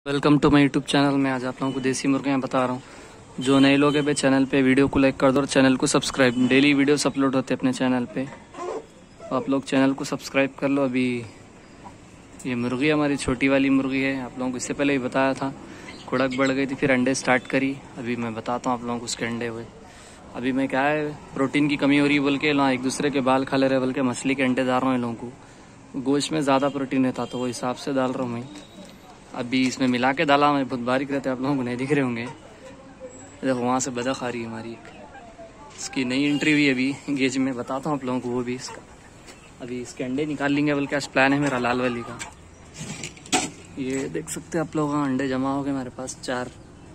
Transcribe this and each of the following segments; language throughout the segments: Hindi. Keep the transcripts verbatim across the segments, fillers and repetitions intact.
Welcome to my YouTube channel. मैं आज आप लोगों को देसी मुर्गियाँ बता रहा हूँ। जो नए लोग हैं चैनल पे वीडियो को लाइक कर दो और चैनल को सब्सक्राइब। डेली वीडियोस अपलोड होते हैं अपने चैनल पे, तो आप लोग चैनल को सब्सक्राइब कर लो। अभी ये मुर्गी हमारी छोटी वाली मुर्गी है, आप लोगों को इससे पहले ही बताया था। खुड़क बढ़ गई थी, फिर अंडे स्टार्ट करी। अभी मैं बताता हूँ आप लोगों को उसके अंडे हुए। अभी मैं क्या है, प्रोटीन की कमी हो रही है बोल के ना एक दूसरे के बाल खा ले रहे बोल के मछली के अंडे डाल रहा हूँ इन लोगों को। गोश्त में ज़्यादा प्रोटीन रहता तो वो हिसाब से डाल रहा हूँ मैं। अभी इसमें मिला के डाला मैं, बहुत बारीक रहते हैं, आप लोगों को नहीं दिख रहे होंगे। देखो वहाँ से बदख आ रही है हमारी एक, इसकी नई एंट्री हुई अभी गेज में, बताता हूँ आप लोगों को वो भी इसका। अभी इसके अंडे निकाल लेंगे बल्कि आज प्लान है मेरा लाल वाली का। ये देख सकते हैं आप लोग, अंडे जमा हो गए हमारे पास चार।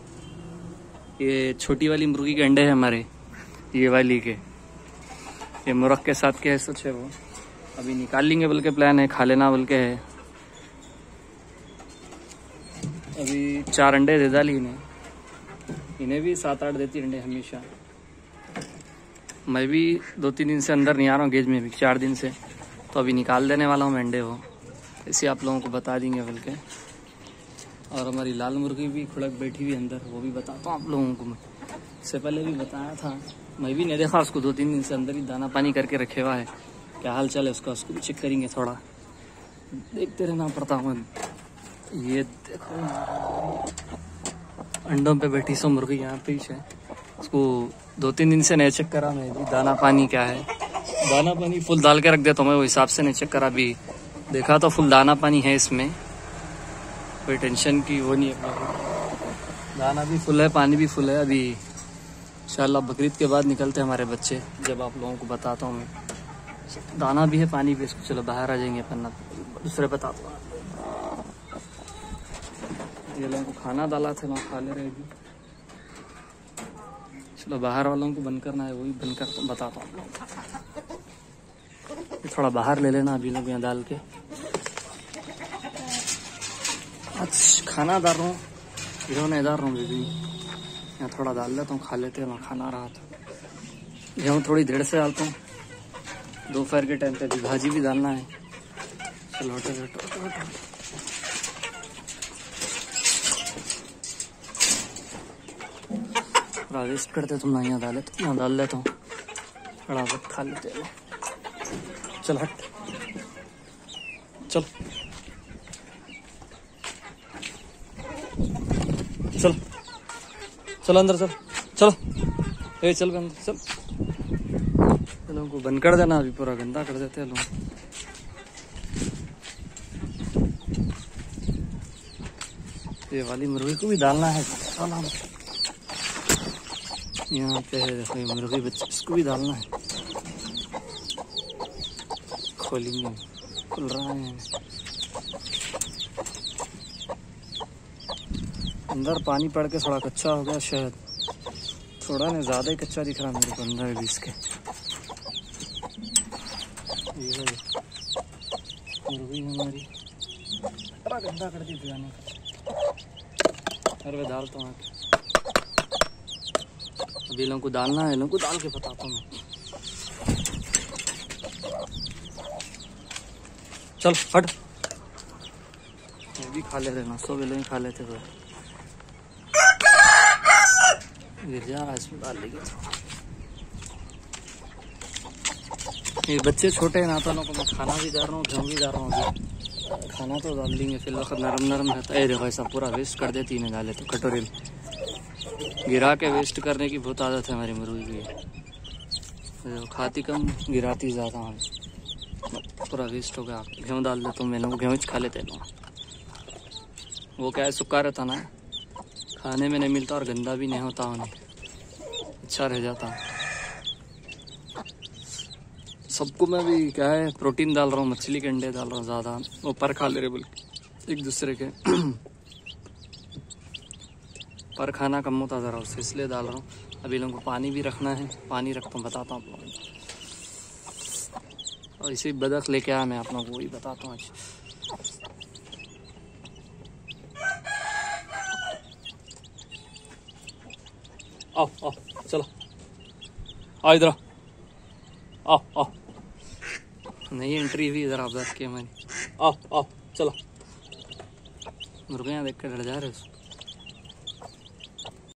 ये छोटी वाली मुर्गी के अंडे हैं हमारे, ये वाली के। ये मुर्ग के साथ के है सच है वो। अभी निकाल लेंगे बल्कि प्लान है, खा लेना बल्कि है। अभी चार अंडे दे डाली इन्हें, इन्हें भी सात आठ देती अंडे हमेशा। मैं भी दो तीन दिन से अंदर नहीं आ रहा हूँ गेज में भी, चार दिन से, तो अभी निकाल देने वाला हूँ अंडे वो, इसे आप लोगों को बता देंगे बल्कि। और हमारी लाल मुर्गी भी खुड़क बैठी हुई अंदर, वो भी बताता हूँ आप लोगों को। मैं इससे पहले भी बताया था, मैं भी नहीं देखा उसको, दो तीन दिन से अंदर ही दाना पानी करके रखे हुआ है। क्या हाल चाल है उसका, उसको भी चेक करेंगे, थोड़ा देखते रहना पड़ता हूँ। ये देखो अंडों पे बैठी सो मुर्गी यहाँ पे ही है। उसको दो तीन दिन से नहीं चेक करा मैं भी, दाना पानी क्या है। दाना पानी फुल डाल के रख देता हूँ मैं, वो हिसाब से नहीं चेक करा। अभी देखा तो फुल दाना पानी है इसमें, कोई टेंशन की वो नहीं है। दाना भी फुल है, पानी भी फुल है। अभी इंशाल्लाह बकरीद के बाद निकलते हैं हमारे बच्चे, जब आप लोगों को बताता हूँ मैं। दाना भी है, पानी भी। इसको चलो बाहर आ जाएंगे अपन, दूसरे बताता हूँ। ये लोगों को खाना डाला था ना, खा ले रहे भी। चलो बाहर वालों को बंद करना है, वही बंद कर तो बताता हूँ। थोड़ा बाहर ले लेना अभी लोग यहाँ डाल के। अच्छा खाना डाल रहा हूँ, इधर नहीं डाल रहा हूँ बेबी, यहाँ थोड़ा डाल देता हूँ, खा लेते हैं ना। खाना रहा तो गेहूँ थोड़ी देर से डालता हूँ, दोपहर के टाइम पे भी भाजी भी डालना है। चलो हटो हटो हटो हटो। थोड़ा वेस्ट करते तुम ना, यहाँ डाले तो यहाँ डाल लेता हूँ, थोड़ा बहुत खा लेते हैं। चल हट, चल चल चल अंदर चल, चलो ए चल अंदर चल। चलो को बंद कर देना, अभी पूरा गंदा कर देते हैं लोग। ये वाली मुर्गी को भी डालना है, यहाँ पे है देखो ये मुर्गी बच्चे, इसको भी डालना है। खोलेंगे, खुल रहा है अंदर। पानी पड़ के थोड़ा कच्चा हो गया शायद, थोड़ा नहीं ज़्यादा ही कच्चा दिख रहा मेरे को अंदर भी इसके। ये मुर्गी हमारी बड़ा गंदा कर दी जाने का। अरे डालता हूँ, अभी लोगों को डालना है, लोगों को डाल के बताता हूँ मैं। चल हट, ये भी खा लेते ना, सौ वेलों ही खा लेते तो गिर जा रहा है, इसमें डाल लेंगे। ये बच्चे छोटे हैं ना, तो लोगों को मैं खाना भी डाल रहा हूँ, गेहूँ भी डाल रहा हूँ। अभी खाना तो डाल देंगे, फिर वक्त नरम नरम रहता है। देखो ऐसा पूरा वेस्ट कर देती है, डाले तो कटोरे में गिरा के वेस्ट करने की बहुत आदत है हमारी मुर्गी की। खाती कम, गिराती ज़्यादा। हम पूरा वेस्ट हो गया। गेहूँ डाल देता हूँ, मैं लोग गेहूँ खा लेते हैं। वो क्या है, सूखा रहता ना, खाने में नहीं मिलता और गंदा भी नहीं होता, उन्हें अच्छा रह जाता। सबको मैं भी क्या है प्रोटीन डाल रहा हूँ, मछली के अंडे डाल रहा हूँ ज़्यादा, वो पर खा ले रहे बोल एक दूसरे के। पर खाना कम होता ज़रा उससे, इसलिए डाल रहा हूँ। अभी लोगों को पानी भी रखना है, पानी रखता हूँ, बताता हूँ आप लोगों को। और इसी बदख लेके आया मैं आप लोगों को, वही बताता हूँ आज। आओ आओ चलो, आओ इधर आओ आओ। नई एंट्री भी इधर आप बैठ के मैंने, आओ आओ चलो। मुर्गे यहाँ देख कर डर जा रहे हो।